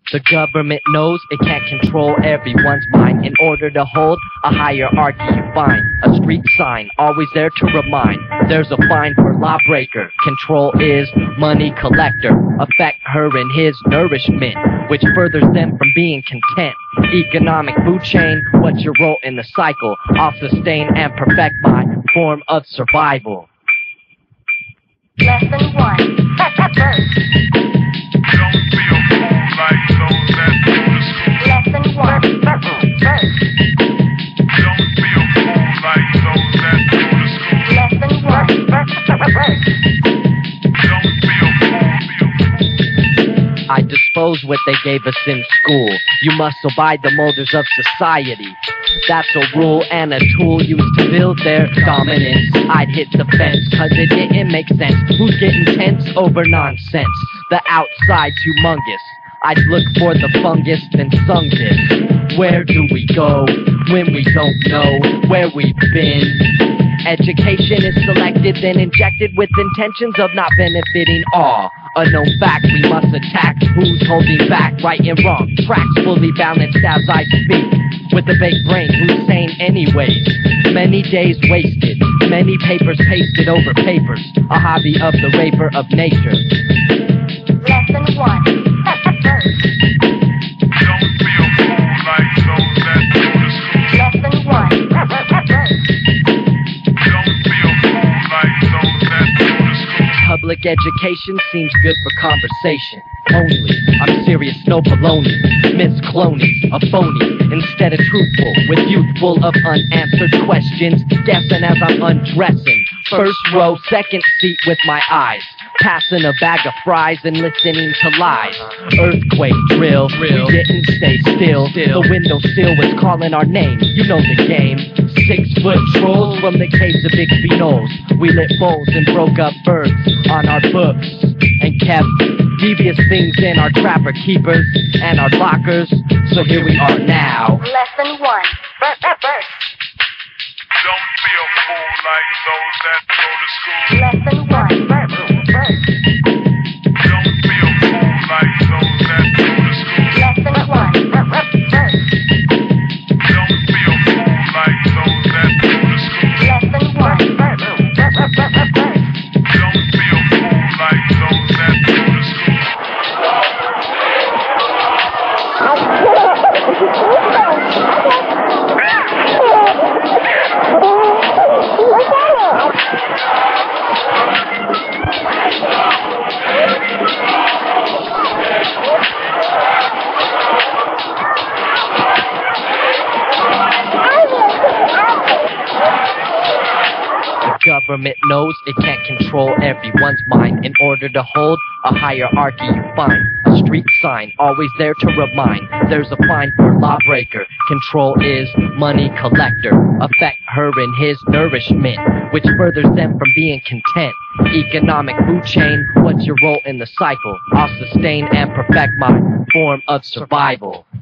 The government knows it can't control everyone's mind. In order to hold a hierarchy, you find a street sign, always there to remind. There's a fine for lawbreaker. Control is money collector. Affect her and his nourishment, which furthers them from being content. Economic food chain, what's your role in the cycle? I'll sustain and perfect my form of survival. Lesson 1. Verse. Don't be a fool like those that go to school. Lesson 1. Verse. Don't be a fool like those that go to school. Lesson 1. Verse. Don't be a fool, I dispose what they gave us in school. You must abide the molders of society. That's a rule and a tool used to build their dominance. I'd hit the fence cause it didn't make sense. Who's getting tense over nonsense? The outside's humongous. I'd look for the fungus, then sung this. Where do we go when we don't know where we've been? Education is selected, then injected with intentions of not benefiting all. A known fact we must attack. Who's holding back right and wrong? Tracks fully balanced as I speak. With a baked brain, who's sane anyways? Many days wasted, many papers pasted over papers. A hobby of the raper of nature. Lesson 1. Verse. Don't be a fool like those that go to school. Lesson 1. Verse. Don't be a fool like those that go to school. Public education seems good for conversation only. I'm serious, no baloney. Miss cloning, a phony, instead of truthful, with youth full of unanswered questions. Guessing as I'm undressing. First row, second seat with my eyes. Passing a bag of fries and listening to lies. Earthquake drill, we didn't stay still. The windowsill was calling our name, you know the game. 6-foot trolls from the caves of Bixby Knolls. We lit bowls and broke up birds on our books and kept devious things in our trapper keepers and our lockers. So here we are now. Lesson 1. Verse. Don't be a fool like those that go to school. Lesson 1. Verse. Don't be a fool like those that go to school. Lesson 1. Verse. Don't be a fool like those that go to school. Lesson 1. Verse. Don't be a fool like those that go to school. The government knows it can't control everyone's mind. In order to hold a hierarchy, you find a street sign, always there to remind. There's a fine for lawbreaker. Control is money collector. Affect her and his nourishment, which furthers them from being content. Economic food chain, what's your role in the cycle? I'll sustain and perfect my form of survival.